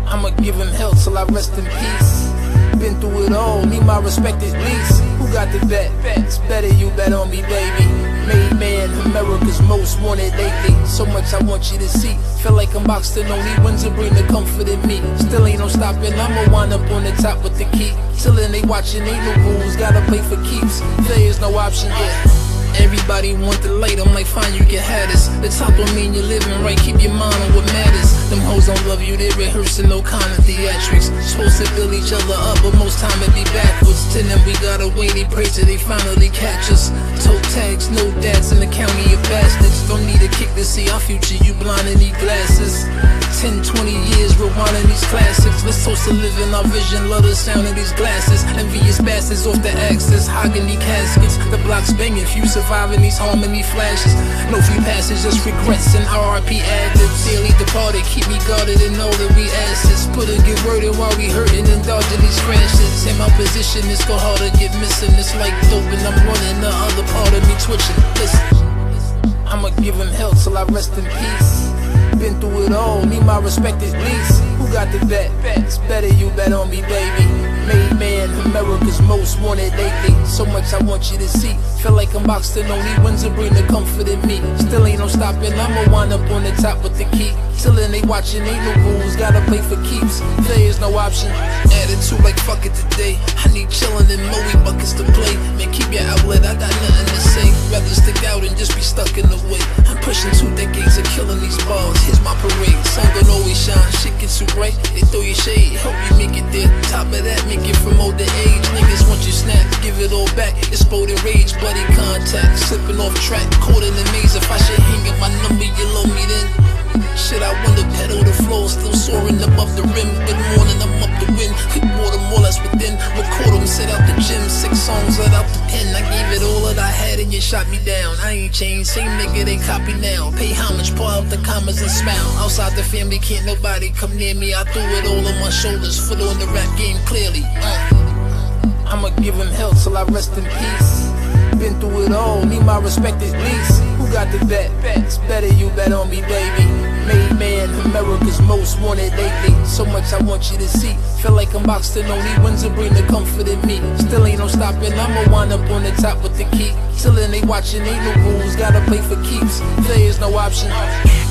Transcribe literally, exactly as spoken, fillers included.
I'ma give him hell till I rest in peace. Been through it all, need my respect at least. Who got the bet? It's better you bet on me, baby. Made man, America's most wanted lately. So much I want you to see. Feel like I'm boxing, only wins to bring the comfort in me. Still ain't no stopping, I'ma wind up on the top with the key. Till then they watching, ain't no rules, gotta play for keeps. There's no option yet. Everybody want the light, I'm like fine, you can have this. The top don't mean you're living right, keep your mind on what matters. Them hoes don't love you, they rehearsing no kind of theatrics. Supposed to build each other up, but most time it be backwards. To them we gotta wait, they pray till they finally catch us. Toe tags, no dads in the county of bastards. Don't need a kick to see our future, you blind in these glasses. Ten, twenty years rewinding these classics. Let's toast to living our vision, love the sound of these glasses. Envious bastards off the axis, hogging these caskets. The block's banging, few surviving these harmony flashes. No free passes, just regrets and R I P ad-libs. Daily departed, keep me guarded and all that we asses. Put a good word in while we hurting and dodging these crashes. In my position, it's go hard to get missing. It's like dope and I'm running, the other part of me twitching. Listen, I'ma give him hell till I rest in peace. Been through it all, need my respect at least. Who got the bet? It's better you bet on me, baby. Made man, America's most wanted lately. So much I want you to see. Feel like I'm boxing, only wins to bring the comfort in me. Still ain't no stopping, I'ma wind up on the top with the key. Till then they watching, ain't no rules, gotta play for keeps. There's no option. Attitude like fuck it today. I need chillin' and Moe buckets to play. Man, keep your outlet, I got nothing to say. Rather stick out and just be stuck in the way. I'm pushing two decades of killing these bars. Here's my parade, sun gon' always shine. Shit gets too bright, they throw your shade. Help you make it there, top of that, make it from older age. Niggas want you snap, give it all back. Exploding rage, bloody contact. Slipping off track, caught in the maze. If I should hang up my number, you love me then. Shit, I wanna pedal the floor, still soaring above the rim. Good morning, I'm up the wind. Could water more, less within. Record them, set out the gym. Six songs, let out the pen. I gave it all that I had and you shot me down. I ain't changed, same nigga, they copy now. Pay homage, pull out the commas and smile. Outside the family, can't nobody come near me. I threw it all on my shoulders, foot on the rap game clearly. uh. I'ma give him hell till I rest in peace. Been through it all, need my respect at least. Who got the bet? It's better you bet on me, baby. Made man, America's most wanted lately. So much I want you to see. Feel like I'm boxing, only wins to bring the comfort in me. Still ain't no stopping, I'ma wind up on the top with the key. Till then they watching, ain't no rules, gotta play for keeps. There's no option.